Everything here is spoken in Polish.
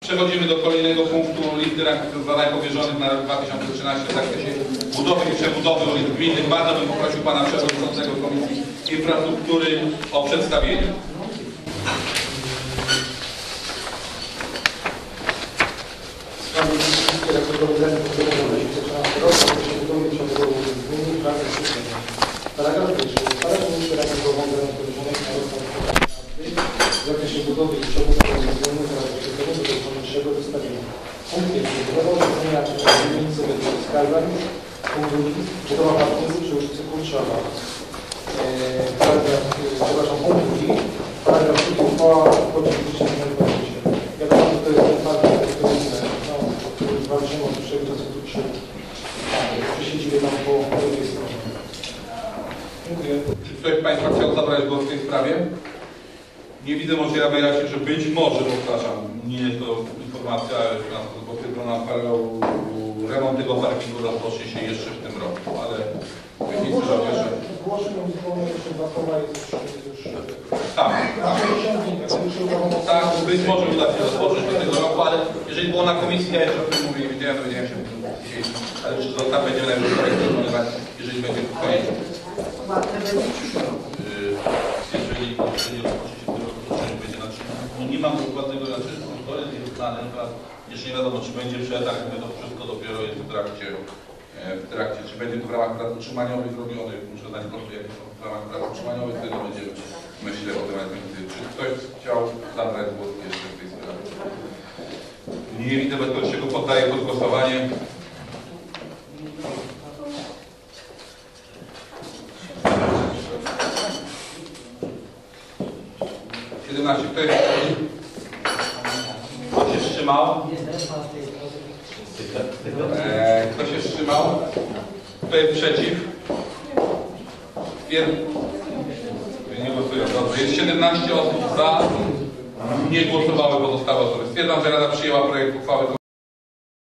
Przechodzimy do kolejnego punktu listy zadań powierzonych na rok 2013 w zakresie budowy i przebudowy ulic gminnych. Bardzo bym poprosił pana przewodniczącego Komisji Infrastruktury o przedstawienie. Paragraf pierwszy. Ustala się ministra zobowiązanych powierzonych na rok 2014 w zakresie budowy i przebudowy ulic gminnych oraz przebudowy do pomniejszego zestawienia. Punkt pierwszy. Budowa urządzenia przy dzielnicy Skarżani, punkt drugi. Budowa parkingu przy ulicy Kurczowa. Punkt drugi. Paragraf drugi. Uchwała po 2020. Wiadomo, że to jest ten parking, który walczymy od dłuższego czasu tu przy siedzibie tam po drugiej stronie. Dziękuję. Czy ktoś z państwa chciał zabrać głos w tej sprawie? Nie widzę, może ja wyjaśnię, że być może, powtarzam, nie jest to informacja potwierdzona, remont tego parkingu rozpocznie się jeszcze w tym roku, ale wiecie, że... Głoszenie zupełnie jeszcze dwa koła jest już... Tak, tak, być może uda się rozpocząć do tego roku, ale jeżeli było na komisji, ja jeszcze o tym mówię, nie wiedziałem, dowiedziałem się dzisiaj, ale czy to tam będziemy najwyżej wykonywać, jeżeli będzie koniec. Jeżeli rozpocznie się w tym roku, to będzie na 3. No nie mam dokładnego planu, jeszcze nie wiadomo, czy będzie przetarg, to wszystko dopiero jest w trakcie, czy będzie to w ramach prac utrzymaniowych zrobionych, muszę znać koszty, jakie są w ramach prac utrzymaniowych, wtedy będziemy, myślę, o tym. Czy ktoś chciał zabrać głos jeszcze w tej sprawie? Nie widzę, bezpośrednio go poddaję pod głosowanie. Kto się wstrzymał? Kto się wstrzymał? Kto jest przeciw? Nie głosują. Dobrze. Jest 17 osób za. Nie głosowały pozostałe osoby. Stwierdzam, że Rada przyjęła projekt uchwały.